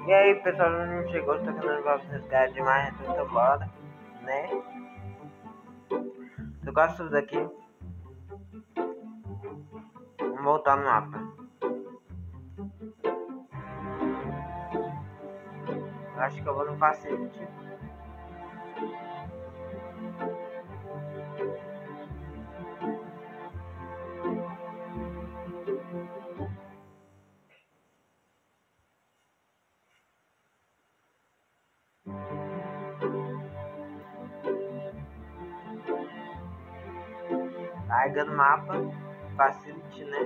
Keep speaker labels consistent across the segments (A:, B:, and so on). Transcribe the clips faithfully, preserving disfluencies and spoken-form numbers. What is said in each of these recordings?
A: E aí, pessoal, não chegou, está querendo ver resgate demais, então bora, né? Eu gosto tudo daqui. Vamos voltar no mapa. Eu acho que eu vou no Facility. Carga no mapa. Facility, né?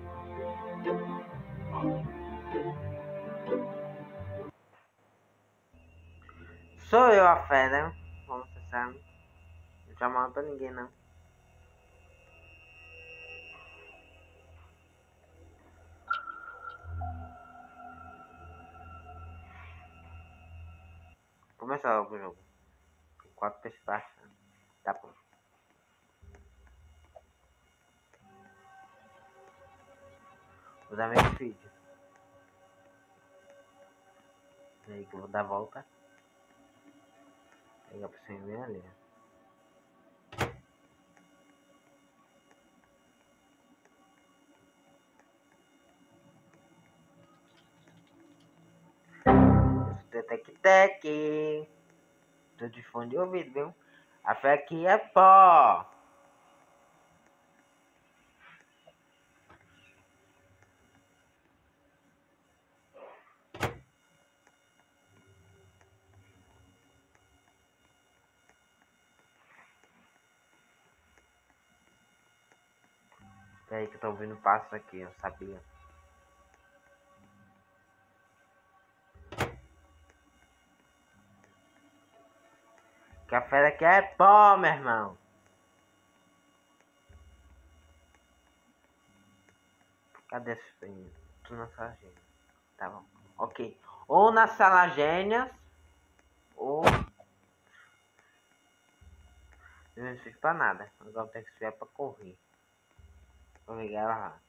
A: Sou eu a fera. Vamos pensar. Não chamo pra ninguém, não. Começar logo o jogo. Quatro pessoas. Tá bom. Vou dar meu vídeo. E aí que eu vou dar a volta. Pegar pra cima bem ali. Tec-tec. Tô de fone de ouvido, viu? A fé aqui é pó. Peraí que eu tô ouvindo passo aqui, eu sabia. Que a fera aqui é pó, meu irmão. Cadê esse filho? Tô na sala gêmea. Tá bom. Ok. Ou na sala gêmeas, ou... Não fica pra nada. Agora eu tenho que esperar pra correr. Vou ligar ela lá.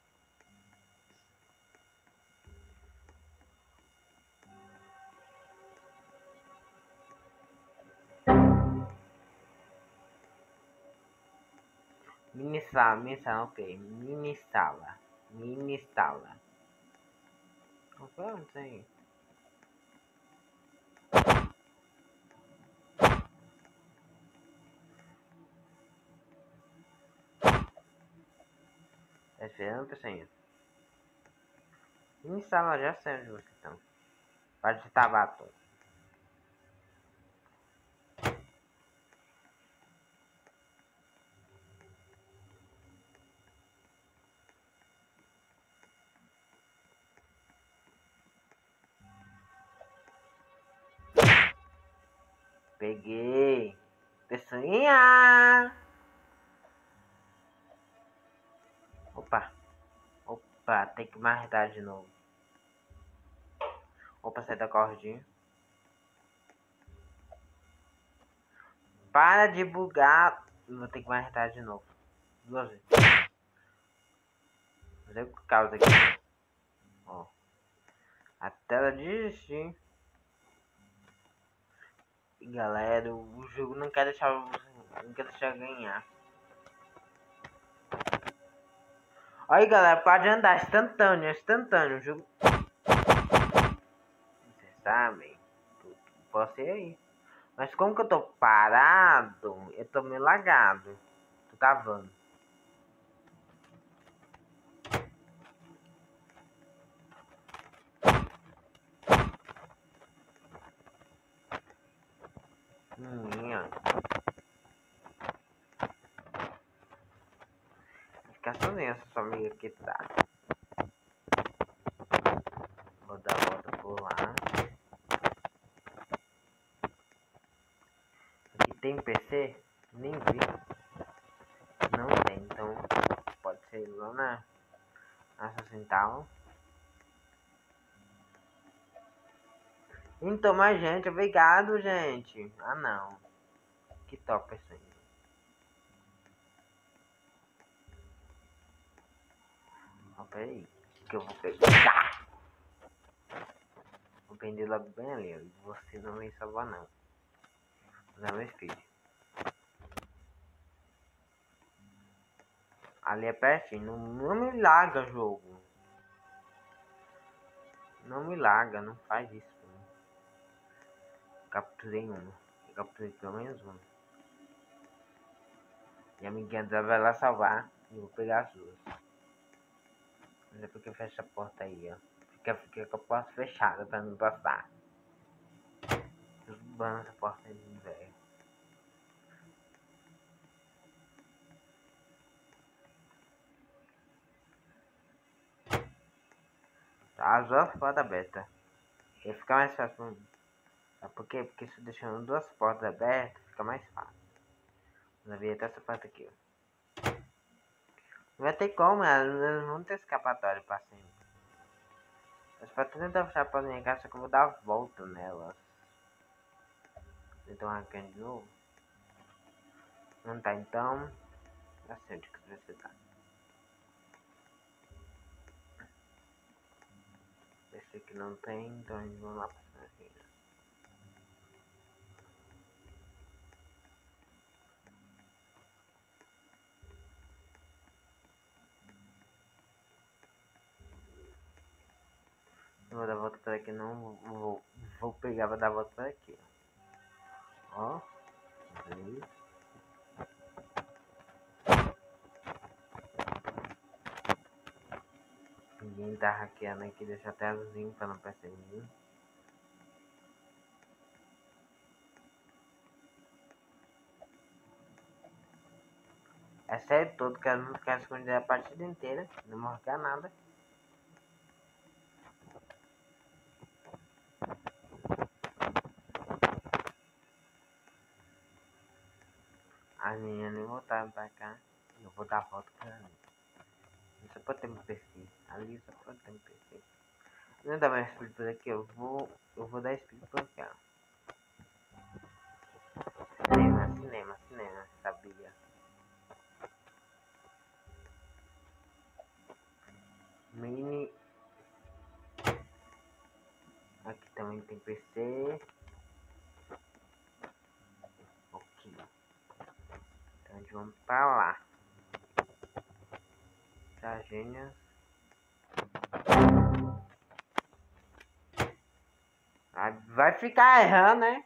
A: Mini sala, mini sala, ok. Mini sala. Mini sala. Não sei. Tá esperando, pessoal? Mini sala, já sei onde vocês estão. Pode estar bato. Peguei. Pessoinha. Opa. Opa, tem que marcar de novo. Opa, sai da cordinha. Para de bugar. Vou ter que marcar de novo. Duas vezes. Fazer o caos aqui. Ó. A tela desistir. E galera, o jogo não quer deixar. Não quer deixar ganhar. Aí galera, pode andar instantâneo, instantâneo. O jogo. Vocês sabem. Posso ir aí. Mas como que eu tô parado, eu tô meio lagado. Tô travando. Minha. Ficar sozinha essa sua amiga que tá. Vou dar a volta por lá. Aqui tem P C? Nem vi. Não tem, então pode ser lá na Assassin Town. Então, mais gente, obrigado, gente. Ah, não. Que top isso aí. Ó, peraí. Que eu vou pegar. Vou prendi logo bem ali, ó. Você não vem salvar não. Usar meu speed. Ali é pertinho, não, não me larga jogo. Não me larga, não faz isso. Capturei uma. Eu capturei pelo menos uma. E a amiguinha dela vai lá salvar. E eu vou pegar as duas. Mas é porque fecha a porta aí, ó. Fica, fica com a porta fechada pra não passar. Desbando essa porta aí, velho. As duas portas abertas. Ia ficar mais fácil pra mim. Sabe por quê? Porque se deixando duas portas abertas, fica mais fácil. Mas havia até essa porta aqui, ó. Não vai ter como, elas não ter escapatório pra sempre. Mas pra tentar fechar a porta da minha casa, que eu vou dar a volta nelas. Então arrancando de novo. Não tá, então. Assim, onde que você tá? Esse aqui não tem, então a gente vai lá pra cima. Eu vou dar a volta por aqui, não vou, vou pegar, vou dar a volta por aqui. Ó, aí. Ninguém tá hackeando aqui, deixa até azulzinho pra não perceber. É sério todo, quero não ficar escondido a partida inteira, não vou hackear nada. As meninas nem voltaram pra cá, eu vou dar a volta pra ali. Só pode ter um P C, ali só pode ter um P C. Não dá mais speed por aqui, eu vou, eu vou dar speed por cá. Cinema, cinema, cinema, sabia. Mini. Aqui também tem P C. Ok. Então a gente vamos pra lá. Tá, gênios. Vai ficar errando, né?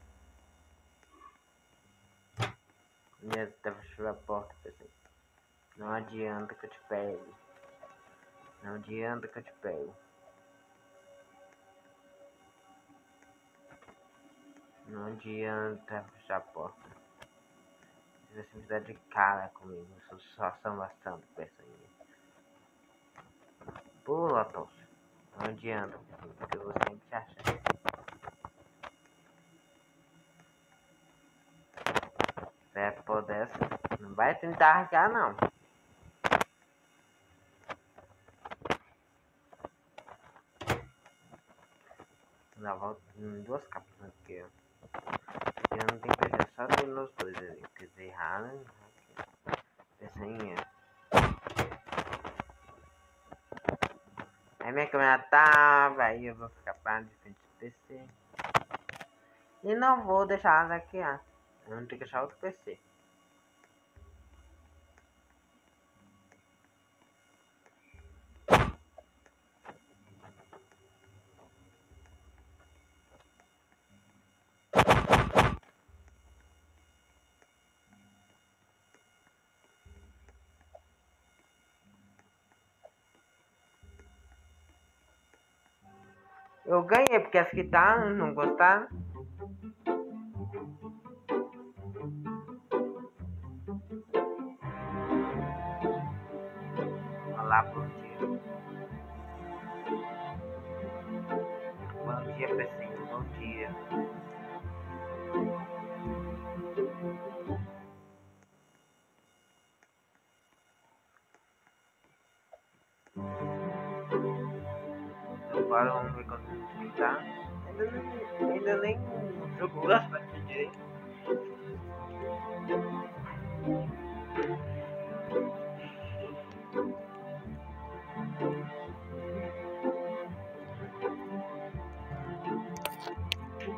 A: Minha deve fechar a porta, pessoal. Não adianta que eu te pego. Não adianta que eu te pego. Não adianta fechar a porta. Se você me dá de cara comigo, eu sou só salvação do personagem. Pula, Tosso. Não adianta, porque eu vou sempre te achar. Se é por dessa, não vai tentar hackear, não. Dá volta em duas capas aqui, ó. Aqui não tem P C, só tem nos dois ali. Quer dizer, errado. P C é. Aí minha câmera tava, aí eu vou ficar parado de frente do P C. E não vou deixar ela hackear. Eu não tenho que achar outro P C. Eu ganhei porque as que tá não gostaram. Olá, bom dia. Bom dia, P C. Bom dia. Agora vamos ver quanto tá. Ainda nem, ainda nem jogou as partidas direito.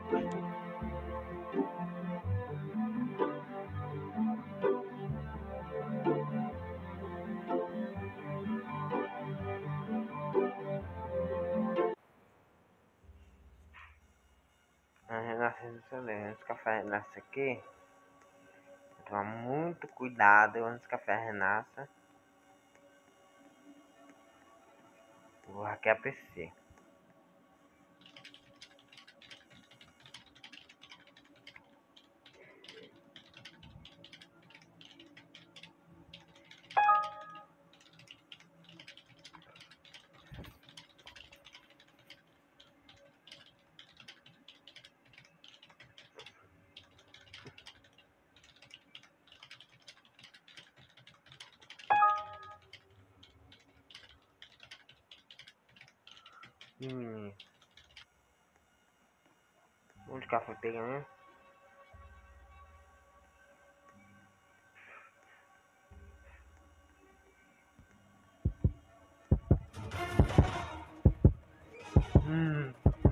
A: A renascença desse café renasce aqui. Toma muito cuidado antes que o café renasça. Vou hackear P C. Hum. Onde café pega mesmo? Hum.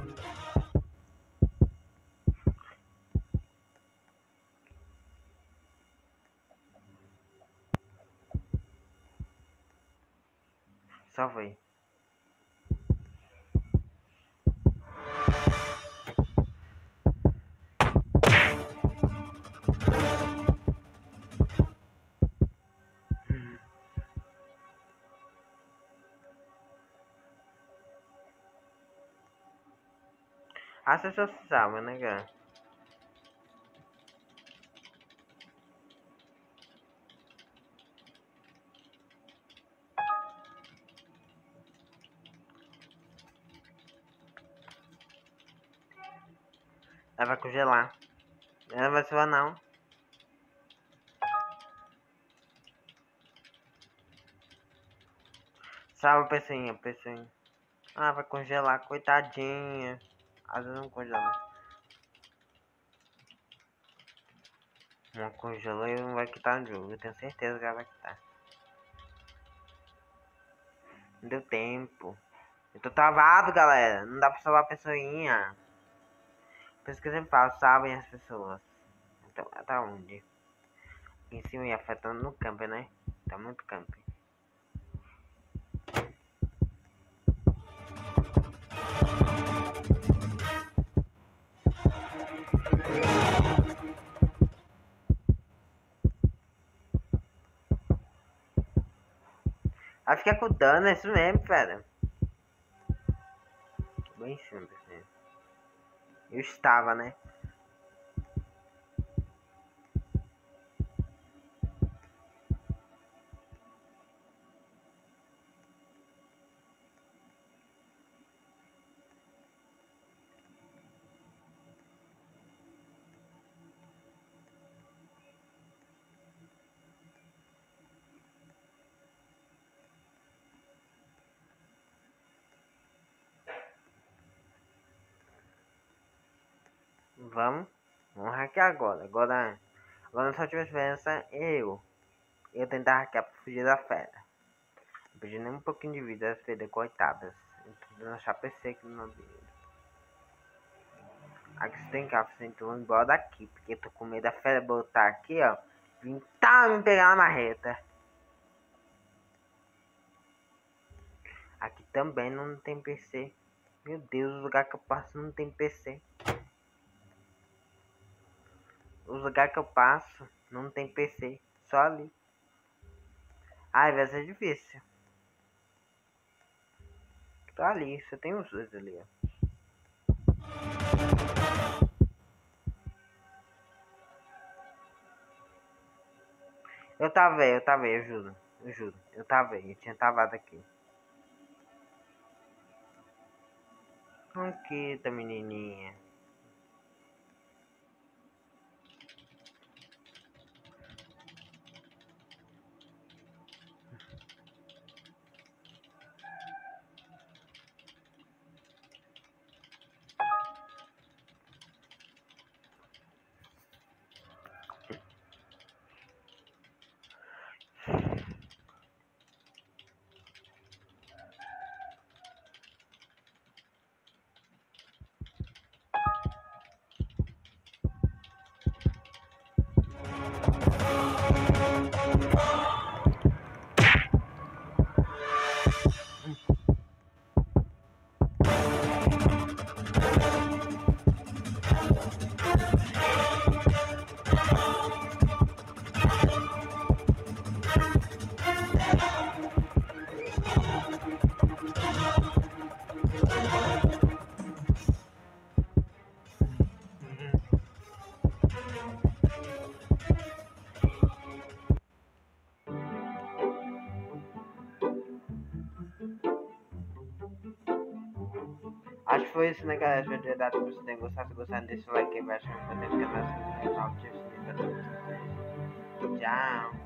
A: Salvei. As pessoas sabem, né, cara? Ela vai congelar. Ela vai suar não. Salve, pessoinha, pessoinha. Ah, vai congelar, coitadinha. Às vezes não congela. Não congelou e não vai quitar no jogo. Eu tenho certeza que ela vai quitar. Não deu tempo. Eu tô travado, galera. Não dá pra salvar a pessoinha. Por isso que eu sempre falo, salvem as pessoas. Então, tá onde? Aqui em cima e afetando no campo, né? Tá muito campo. Aí fica com dano, é isso mesmo, velho. Bem simples, né? Eu estava, né? Vamos. Vamos hackear agora. Agora, agora só tive diferença eu. Eu tentar hackear pra fugir da fera. Não perdi nem um pouquinho de vida, as feiras coitadas. Tentando achar P C aqui no meu vídeo. Aqui você tem carro, você entrou embora daqui. Porque eu tô com medo da fera botar aqui, ó. Vim tá me pegar na marreta. Aqui também não tem P C. Meu Deus, o lugar que eu passo não tem P C. O lugar que eu passo não tem P C. Só ali. Ai, vai ser difícil. Tá ali, você tem os dois ali, ó. Eu tava, eu tava, eu juro. Eu juro. Eu tava, eu tinha travado aqui. Conquista, menininha. Acho que foi isso, né, galera? Espero ter dado pra vocês terem gostado. Se gostaram, deixa o like aí embaixo. Se inscrever no canal, se inscrever no canal. Tchau.